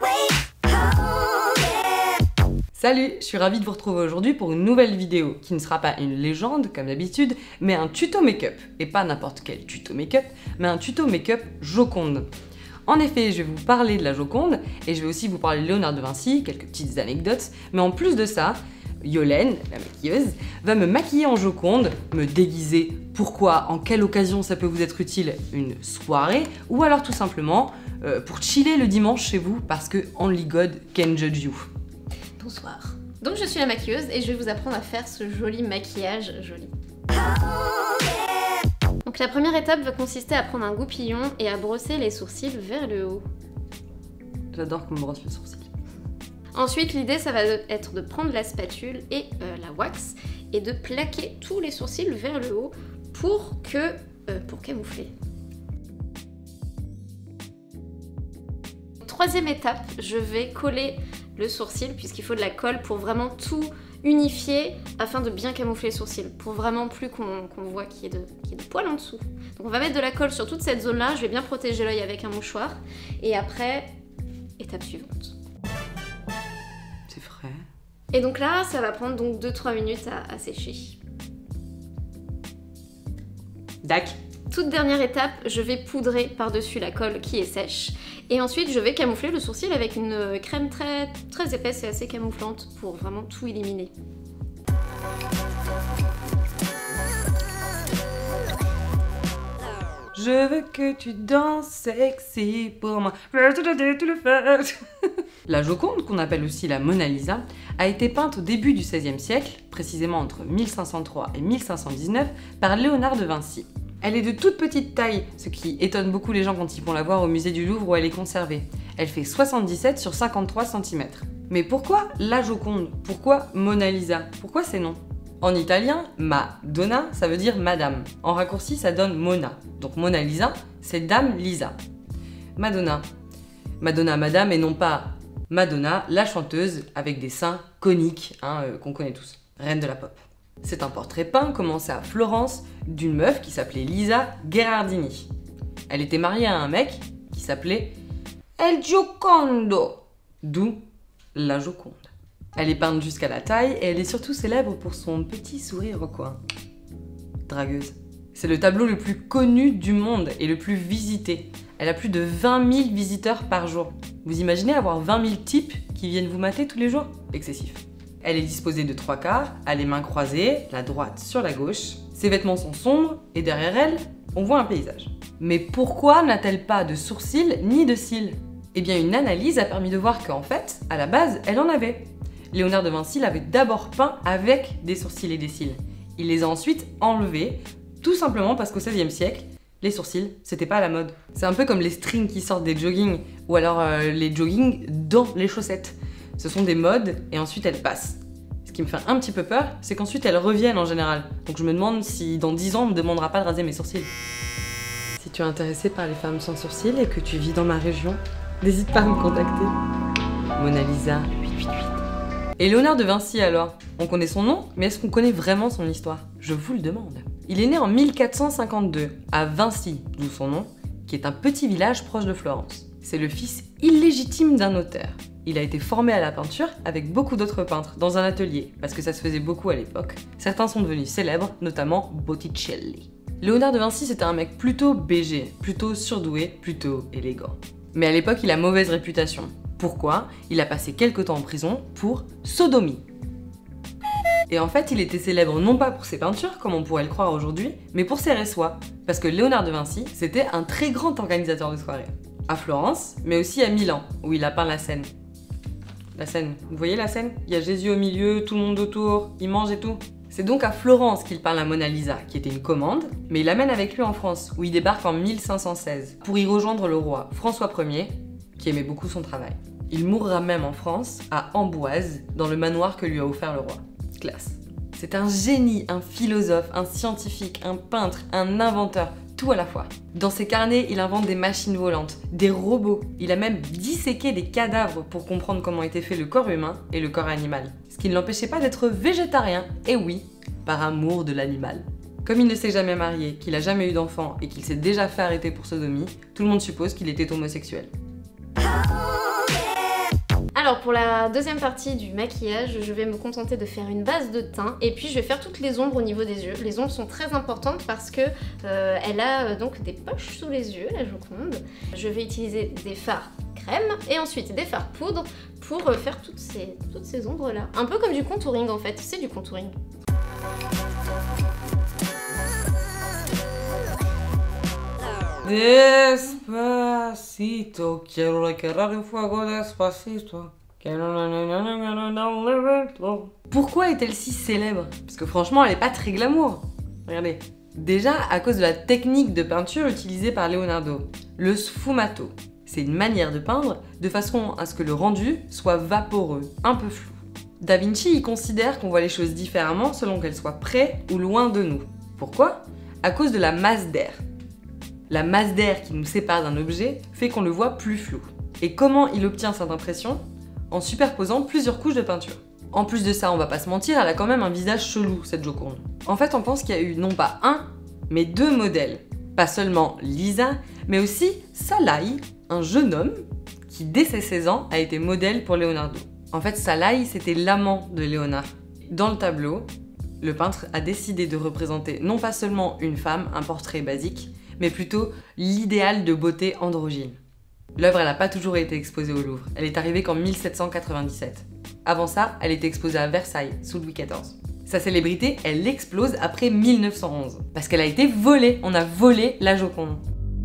Salut, je suis ravie de vous retrouver aujourd'hui pour une nouvelle vidéo qui ne sera pas une légende comme d'habitude, mais un tuto make-up. Et pas n'importe quel tuto make-up, mais un tuto make-up Joconde. En effet, je vais vous parler de la Joconde et je vais aussi vous parler de Léonard de Vinci, quelques petites anecdotes, mais en plus de ça, Yolène, la maquilleuse, va me maquiller en Joconde, me déguiser. Pourquoi, en quelle occasion ça peut vous être utile, une soirée, ou alors tout simplement pour chiller le dimanche chez vous parce que only God can judge you. Bonsoir. Donc je suis la maquilleuse et je vais vous apprendre à faire ce joli maquillage joli. Donc la première étape va consister à prendre un goupillon et à brosser les sourcils vers le haut. J'adore qu'on me brosse le sourcil. Ensuite l'idée ça va être de prendre la spatule et la wax et de plaquer tous les sourcils vers le haut pour camoufler. Troisième étape, je vais coller le sourcil puisqu'il faut de la colle pour vraiment tout unifier afin de bien camoufler le sourcil, pour vraiment plus qu'on voit qu'il y ait de poils en dessous. Donc on va mettre de la colle sur toute cette zone là, je vais bien protéger l'œil avec un mouchoir et après, étape suivante. C'est frais. Et donc là, ça va prendre donc 2-3 minutes à sécher. Dac. Toute dernière étape, je vais poudrer par-dessus la colle qui est sèche. Et ensuite, je vais camoufler le sourcil avec une crème très épaisse et assez camouflante pour vraiment tout éliminer. Je veux que tu danses sexy pour moi. La Joconde, qu'on appelle aussi la Mona Lisa, a été peinte au début du XVIe siècle, précisément entre 1503 et 1519, par Léonard de Vinci. Elle est de toute petite taille, ce qui étonne beaucoup les gens quand ils vont la voir au musée du Louvre où elle est conservée. Elle fait 77 sur 53 cm. Mais pourquoi la Joconde? Pourquoi Mona Lisa? Pourquoi ces noms? En italien, Madonna, ça veut dire madame. En raccourci, ça donne Mona. Donc Mona Lisa, c'est Dame Lisa. Madonna. Madonna, madame, et non pas Madonna, la chanteuse avec des seins coniques, qu'on connaît tous. Reine de la pop. C'est un portrait peint commencé à Florence d'une meuf qui s'appelait Lisa Gherardini. Elle était mariée à un mec qui s'appelait El Giocondo, d'où la Joconde. Elle est peinte jusqu'à la taille et elle est surtout célèbre pour son petit sourire au coin. Dragueuse. C'est le tableau le plus connu du monde et le plus visité. Elle a plus de 20 000 visiteurs par jour. Vous imaginez avoir 20 000 types qui viennent vous mater tous les jours? Excessif. Elle est disposée de 3 quarts, à les mains croisées, la droite sur la gauche. Ses vêtements sont sombres et derrière elle, on voit un paysage. Mais pourquoi n'a-t-elle pas de sourcils ni de cils? Eh bien, une analyse a permis de voir qu'en fait, à la base, elle en avait. Léonard de Vinci l'avait d'abord peint avec des sourcils et des cils. Il les a ensuite enlevés, tout simplement parce qu'au XVIe siècle, les sourcils, c'était pas à la mode. C'est un peu comme les strings qui sortent des joggings, ou alors les joggings dans les chaussettes. Ce sont des modes et ensuite elles passent. Ce qui me fait un petit peu peur, c'est qu'ensuite elles reviennent en général. Donc je me demande si dans 10 ans on me demandera pas de raser mes sourcils. Si tu es intéressé par les femmes sans sourcils et que tu vis dans ma région, n'hésite pas à me contacter. Mona Lisa 888. Et Léonard de Vinci alors? On connaît son nom, mais est-ce qu'on connaît vraiment son histoire? Je vous le demande. Il est né en 1452 à Vinci, d'où son nom, qui est un petit village proche de Florence. C'est le fils illégitime d'un notaire. Il a été formé à la peinture avec beaucoup d'autres peintres dans un atelier, parce que ça se faisait beaucoup à l'époque. Certains sont devenus célèbres, notamment Botticelli. Léonard de Vinci, c'était un mec plutôt BG, plutôt surdoué, plutôt élégant. Mais à l'époque, il a mauvaise réputation. Pourquoi? Il a passé quelques temps en prison pour sodomie. Et en fait, il était célèbre non pas pour ses peintures, comme on pourrait le croire aujourd'hui, mais pour ses ressois. Parce que Léonard de Vinci, c'était un très grand organisateur de soirées. À Florence, mais aussi à Milan, où il a peint la Seine. La Seine, vous voyez la Seine? Il y a Jésus au milieu, tout le monde autour, il mange et tout. C'est donc à Florence qu'il peint la Mona Lisa, qui était une commande, mais il l'amène avec lui en France, où il débarque en 1516, pour y rejoindre le roi François Ier, qui aimait beaucoup son travail. Il mourra même en France, à Amboise, dans le manoir que lui a offert le roi. Classe. C'est un génie, un philosophe, un scientifique, un peintre, un inventeur, tout à la fois. Dans ses carnets, il invente des machines volantes, des robots. Il a même disséqué des cadavres pour comprendre comment était fait le corps humain et le corps animal. Ce qui ne l'empêchait pas d'être végétarien, et oui, par amour de l'animal. Comme il ne s'est jamais marié, qu'il a jamais eu d'enfant et qu'il s'est déjà fait arrêter pour sodomie, tout le monde suppose qu'il était homosexuel. Alors pour la deuxième partie du maquillage, je vais me contenter de faire une base de teint et puis je vais faire toutes les ombres au niveau des yeux. Les ombres sont très importantes parce que elle a donc des poches sous les yeux, la Joconde. Je vais utiliser des fards crème et ensuite des fards poudre pour faire toutes ces ombres là. Un peu comme du contouring en fait, c'est du contouring. Despacito, quiero requerir el fuego despacito. Pourquoi est-elle si célèbre? Parce que franchement, elle est pas très glamour. Regardez. Déjà, à cause de la technique de peinture utilisée par Leonardo, le sfumato. C'est une manière de peindre de façon à ce que le rendu soit vaporeux, un peu flou. Da Vinci y considère qu'on voit les choses différemment selon qu'elles soient près ou loin de nous. Pourquoi? À cause de la masse d'air. La masse d'air qui nous sépare d'un objet fait qu'on le voit plus flou. Et comment il obtient cette impression? En superposant plusieurs couches de peinture. En plus de ça, on va pas se mentir, elle a quand même un visage chelou, cette Joconde. En fait, on pense qu'il y a eu non pas un, mais deux modèles. Pas seulement Lisa, mais aussi Salai, un jeune homme qui, dès ses 16 ans, a été modèle pour Leonardo. En fait, Salai, c'était l'amant de Léonard. Dans le tableau, le peintre a décidé de représenter non pas seulement une femme, un portrait basique, mais plutôt l'idéal de beauté androgyne. L'œuvre, elle n'a pas toujours été exposée au Louvre. Elle est arrivée qu'en 1797. Avant ça, elle était exposée à Versailles, sous Louis XIV. Sa célébrité, elle explose après 1911. Parce qu'elle a été volée. On a volé la Joconde.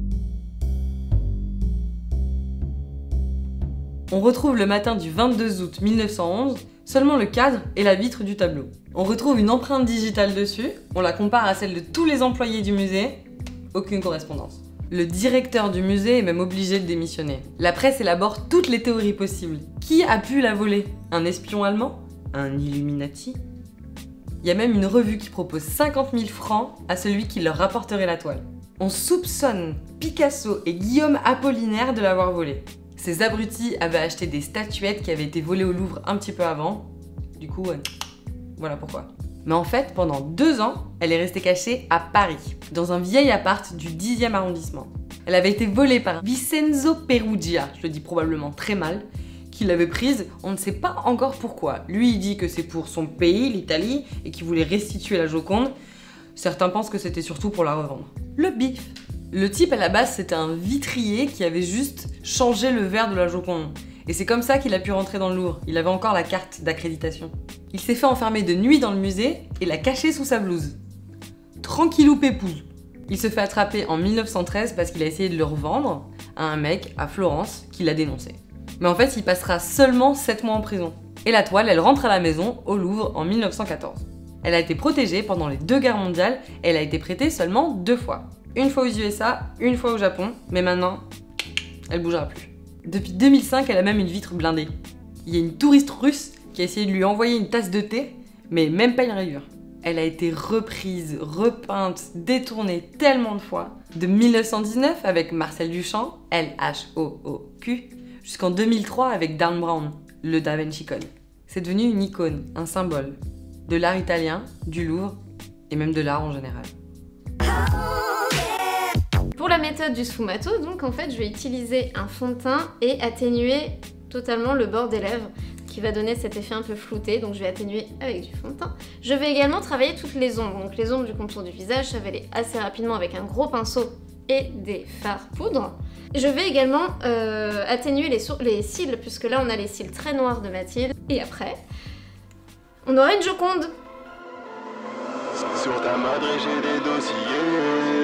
On retrouve le matin du 22 août 1911 seulement le cadre et la vitre du tableau. On retrouve une empreinte digitale dessus. On la compare à celle de tous les employés du musée. Aucune correspondance. Le directeur du musée est même obligé de démissionner. La presse élabore toutes les théories possibles. Qui a pu la voler? Un espion allemand? Un Illuminati? Il y a même une revue qui propose 50 000 francs à celui qui leur rapporterait la toile. On soupçonne Picasso et Guillaume Apollinaire de l'avoir volée. Ces abrutis avaient acheté des statuettes qui avaient été volées au Louvre un petit peu avant. Du coup, voilà pourquoi. Mais en fait, pendant 2 ans, elle est restée cachée à Paris, dans un vieil appart du 10e arrondissement. Elle avait été volée par Vincenzo Perugia, je le dis probablement très mal, qui l'avait prise, on ne sait pas encore pourquoi. Lui, il dit que c'est pour son pays, l'Italie, et qu'il voulait restituer la Joconde. Certains pensent que c'était surtout pour la revendre. Le bif. Le type, à la base, c'était un vitrier qui avait juste changé le verre de la Joconde. Et c'est comme ça qu'il a pu rentrer dans le Louvre. Il avait encore la carte d'accréditation. Il s'est fait enfermer de nuit dans le musée et l'a caché sous sa blouse. Tranquillou pépouze. Il se fait attraper en 1913 parce qu'il a essayé de le revendre à un mec à Florence qui l'a dénoncé. Mais en fait, il passera seulement 7 mois en prison. Et la toile, elle rentre à la maison, au Louvre, en 1914. Elle a été protégée pendant les 2 guerres mondiales et elle a été prêtée seulement 2 fois. Une fois aux USA, une fois au Japon, mais maintenant, elle bougera plus. Depuis 2005, elle a même une vitre blindée. Il y a une touriste russe qui a essayé de lui envoyer une tasse de thé, mais même pas une rayure. Elle a été reprise, repeinte, détournée tellement de fois. De 1919 avec Marcel Duchamp, LHOOQ, jusqu'en 2003 avec Dan Brown, le Da Vinci Code. C'est devenu une icône, un symbole de l'art italien, du Louvre et même de l'art en général. Pour la méthode du sfumato, donc en fait je vais utiliser un fond de teint et atténuer totalement le bord des lèvres qui va donner cet effet un peu flouté, donc je vais atténuer avec du fond de teint. Je vais également travailler toutes les ombres, donc les ombres du contour du visage, ça va aller assez rapidement avec un gros pinceau et des fards poudre. Je vais également atténuer les cils, puisque là on a les cils très noirs de Mathilde. Et après, on aura une Joconde. Sur ta madre j'ai des dossiers.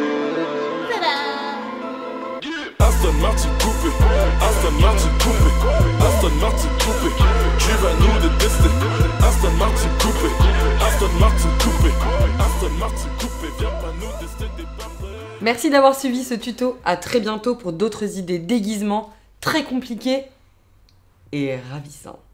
Aston Martin coupé, Aston Martin coupé, Aston Martin coupé, tu vas nous détester. Aston Martin coupé, Aston Martin coupé, Aston Martin coupé, viens pas nous tester des papiers. Merci d'avoir suivi ce tuto, à très bientôt pour d'autres idées déguisements très compliquées et ravissants.